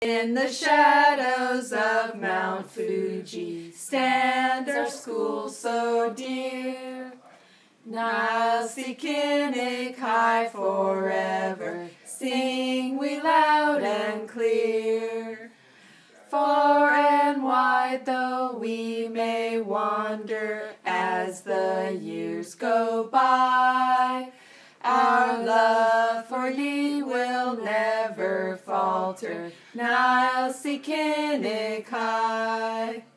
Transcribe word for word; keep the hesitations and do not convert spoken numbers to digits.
In the shadows of Mount Fuji stands our school so dear. Nilesikinik high forever, sing we loud and clear. Far and wide though we may wander as the years go by, our love for ye will never falter, Nilesikinik high.